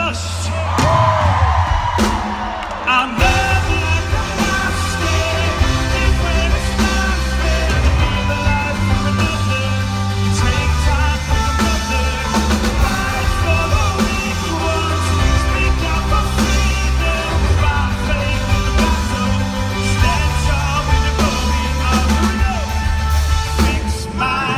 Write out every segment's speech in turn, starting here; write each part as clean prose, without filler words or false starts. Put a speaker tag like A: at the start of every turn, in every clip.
A: dust. I'm never like a master. If when it's not fair, live a life for another. You take time for another. Fight for the weak ones. Speak up for freedom. Find faith in the battle. Stand tall with the glory of real. Fix my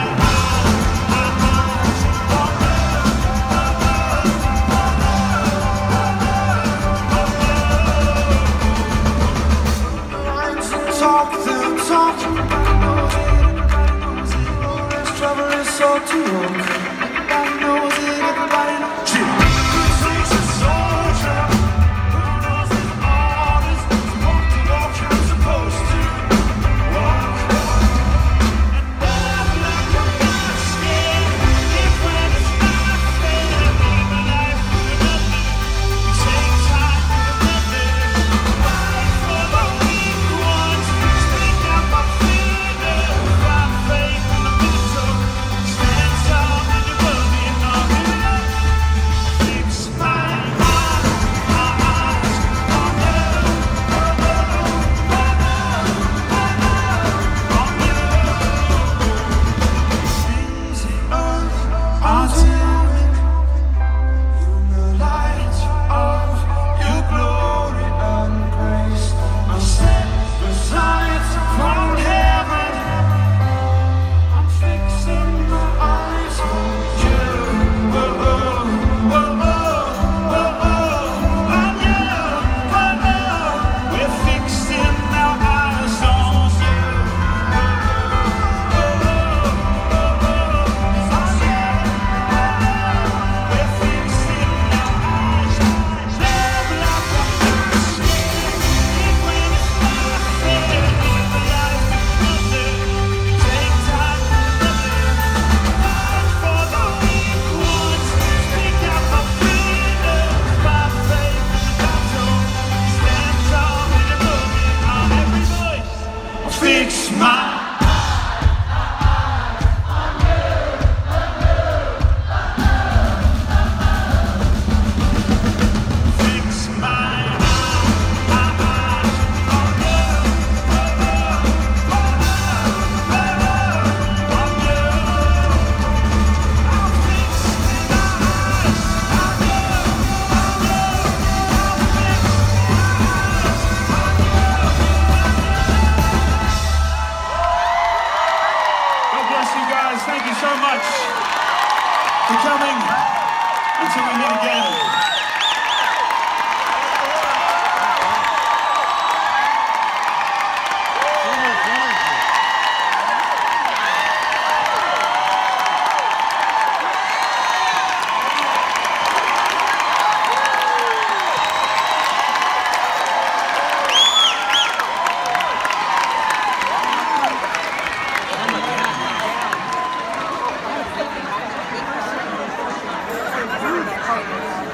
A: talk the talk. Everybody knows it, everybody knows it. Oh, this trouble is so too long. Everybody knows it, everybody knows it. Who takes a soldier? Who knows his orders? Walk the walk I'm supposed to walk. And never like I'm not scared. If when it's not fair, live a life for another. Take time for another. Fight for the weak ones. Speak up for freedom. Find faith in the battle. Stand tall with your glory and all you know. Fix my eyes on you. Things on are turning in the light of your glory and grace. I'm set beside from heaven. I'm fixing my eyes on you. Oh, oh, oh, oh, oh, oh, on you. Oh, no. We're fixing our eyes on you. Oh, oh, oh, oh, oh, on you. We're fixing our eyes on you. Never like I'm not scared. If when it's not fair, live a life for another. Take time for another. Fight for the weak ones. Speak out for freedom. Find faith in the battle. Stand tall with your glory on every voice. Fix my Fix my eyes on you. On you. I'll fix my eyes on you. God bless you guys. Thank you so much for coming. Until we meet again.